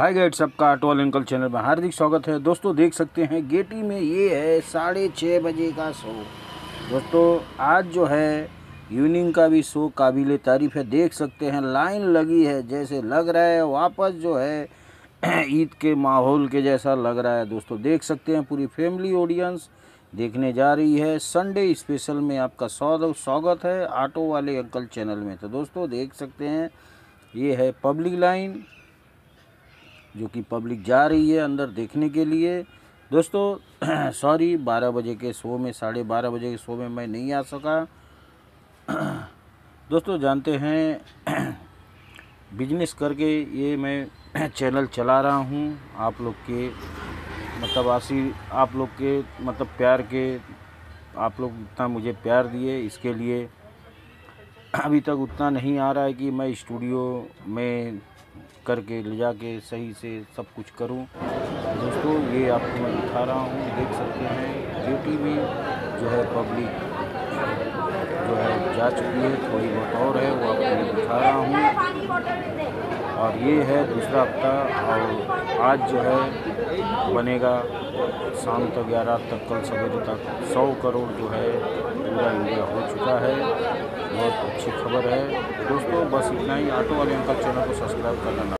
हाय guys, सबका auto वाले uncle channel में हार्दिक स्वागत है। दोस्तों देख सकते हैं गेटी में ये है 6:30 बजे का शो। दोस्तों आज जो है इवनिंग का भी शो काबिले तारीफ़ है। देख सकते हैं लाइन लगी है, जैसे लग रहा है वापस जो है ईद के माहौल के जैसा लग रहा है। दोस्तों देख सकते हैं पूरी फैमिली ऑडियंस देखने जा रही है। संडे स्पेशल में आपका स्वागत है ऑटो वाले अंकल चैनल में। तो दोस्तों देख सकते हैं ये है पब्लिक लाइन, जो कि पब्लिक जा रही है अंदर देखने के लिए। दोस्तों सॉरी 12 बजे के शो में 12:30 बजे के शो में मैं नहीं आ सका। दोस्तों जानते हैं बिजनेस करके ये मैं चैनल चला रहा हूँ। आप लोग के आप लोग के प्यार के, आप लोग इतना मुझे प्यार दिए, इसके लिए अभी तक उतना नहीं आ रहा है कि मैं स्टूडियो में करके ले जाके सही से सब कुछ करूं। दोस्तों ये आपको मैं दिखा रहा हूं, देख सकते हैं गेटी में जो है पब्लिक जो है जा चुकी है, थोड़ी बहुत और है वो आपको मैं दिखा रहा हूं। और ये है दूसरा हफ्ता, और आज जो है बनेगा शाम तक 11 तक, कल सवेरे तक 100 करोड़ जो है पूरा इंडिया हो चुका है। बहुत अच्छी खबर है दोस्तों। बस इतना ही। ऑटो वाले अंकल चैनल को सब्सक्राइब करना।